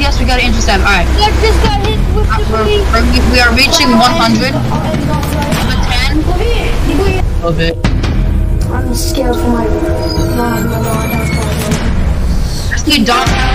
yes, we gotta intercept. Alright. Look, this guy hit with the We are reaching 100. Number 10. A little bit. I'm scared for my mom. I see Doc.